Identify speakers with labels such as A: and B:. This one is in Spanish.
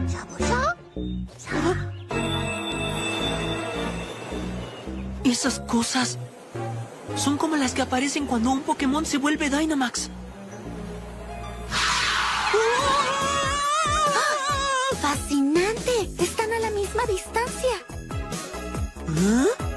A: Esas cosas son como las que aparecen cuando un Pokémon se vuelve Dynamax.
B: ¡Fascinante! Están a la misma distancia.
A: ¿Ah?